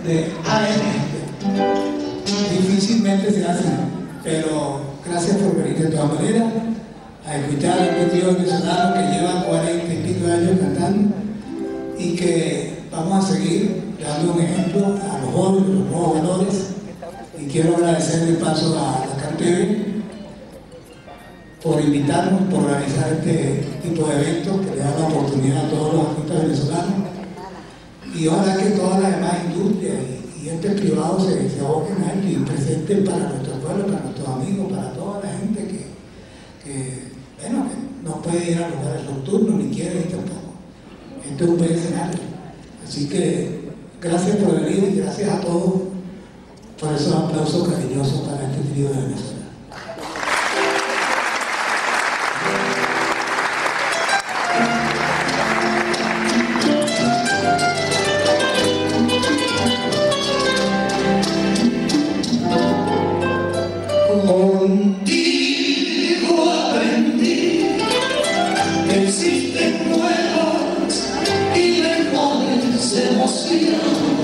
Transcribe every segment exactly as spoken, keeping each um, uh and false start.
de A M. Difícilmente se hacen, pero gracias por venir de todas maneras a escuchar a este tío venezolano que lleva cuarenta y pico años cantando y que vamos a seguir dando un ejemplo a los jóvenes, los nuevos valores. Y quiero agradecer de paso a la CanTV por invitarnos, por organizar este tipo de eventos que le dan la oportunidad a todos los artistas venezolanos. Y ojalá que todas las demás industrias y, y entes privados se, se aboquen a esto y presenten para nuestro pueblo, para nuestros amigos, para toda la gente que, que, bueno, que no puede ir a lugares nocturnos ni quiere ir tampoco. Este es un buen escenario. Así que gracias por venir y gracias a todos por esos aplausos cariñosos para este trío de Venezuela. Contigo aprendí que existen nuevas y mejores emociones.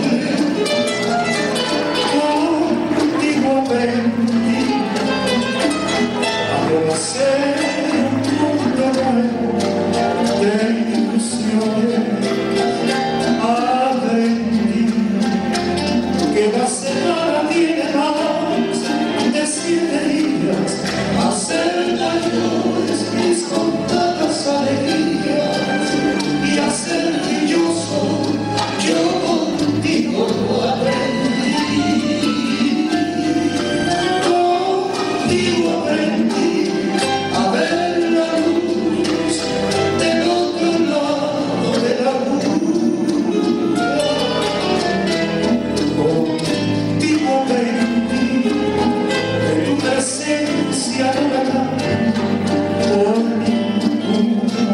Contigo aprendí a conocer un mundo nuevo de ilusiones. Aprendí que la semana tiene más de siete días, hacer mayores mis contadas alegrías y hacer que yo soy, yo contigo lo aprendí. Contigo aprendí a ver la luz del otro lado de la luz. Contigo aprendí que tu presencia no la cambia por ninguna.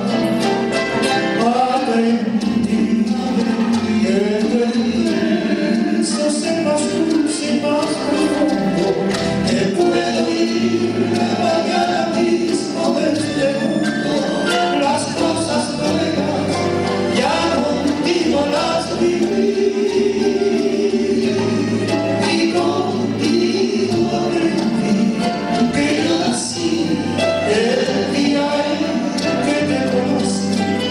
Aprendí que tu risa es más dulce y más profundo, que puedo irme mañana mismo de este mundo. Las cosas nuevas ya contigo las viví y contigo aprendí que yo nací el día en que te conocí.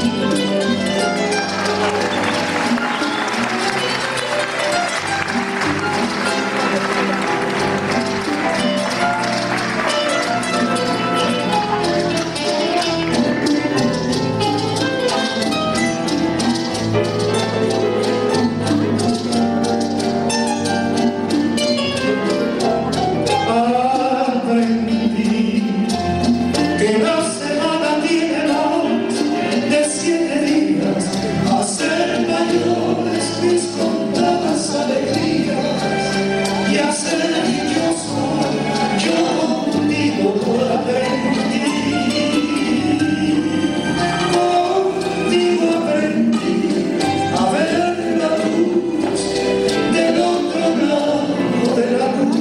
Aprendí que la semana tiene más de siete días, hacer mayores mis contadas alegrías y hacer que yo soy, yo contigo lo aprendí. Contigo aprendí a ver la luz del otro lado de la luz.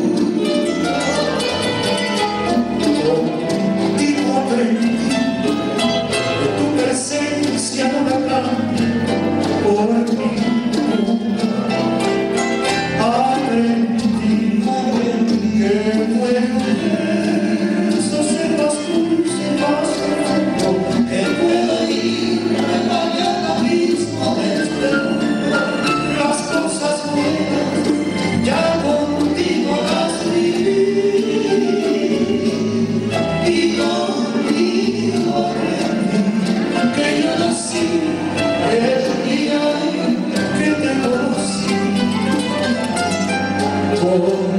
Contigo aprendí que tu presencia no la cambia por ninguna. Aprendí que puedo ser más dulce, más profundo, que puedo irme mañana mismo de este mundo. Las cosas buenas ya contigo las viví y contigo aprendí que yo nací el día en que te conocí.